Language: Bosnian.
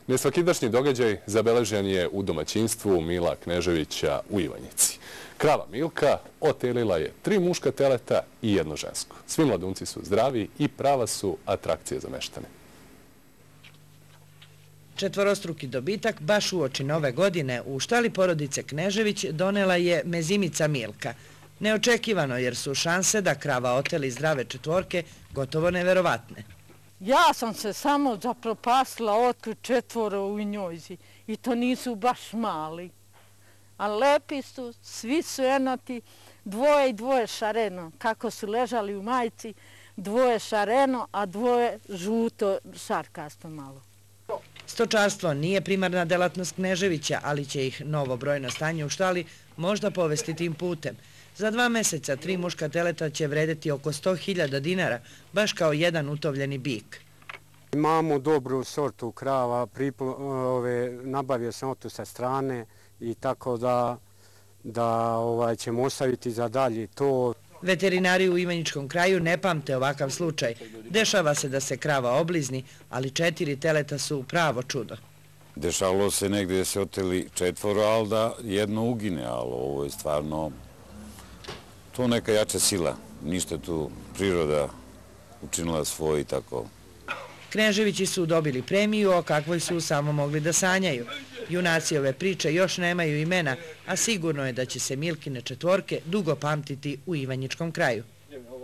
Nesvakidašnji događaj zabeležen je u domaćinstvu Mila Kneževića u Ivanjici. Krava Milka otelila je 3 muška teleta i 1 žensko. Svi mladunci su zdravi i prava su atrakcije za meštane. Četvorostruki dobitak baš uoči nove godine u štali porodice Knežević donela je mezimica Milka. Neočekivano jer su šanse da krava oteli zdrave četvorke gotovo neverovatne. Ja sam se samo zapropastila otkriti 4 u njojzi i to nisu baš mali. A lepi su, svi su enoti, 2 i 2 šareno. Kako su ležali u majici, 2 šareno, a 2 žuto šarkasto malo. Stočarstvo nije primarna delatnost Kneževića, ali će ih novo brojno stanje u štali možda povesti tim putem. Za 2 meseca 3 muška teleta će vredeti oko 100.000 dinara, baš kao jedan utovljeni bik. Imamo dobru sortu krava, nabavio sam otu sa strane i tako da ćemo ostaviti za dalje to. Veterinari u Ivanjičkom kraju ne pamte ovakav slučaj. Dešava se da se krava oblizni, ali 4 teleta su pravo čudo. Dešavalo se negdje da se oteli 4, ali da 1 ugine, ali ovo je stvarno to neka jača sila. Ništa tu priroda učinila svoj i tako. Kneževići su dobili premiju o kakvoj su samo mogli da sanjaju. Junaci ove priče još nemaju imena, a sigurno je da će se Milkine četvorke dugo pamtiti u Ivanjičkom kraju.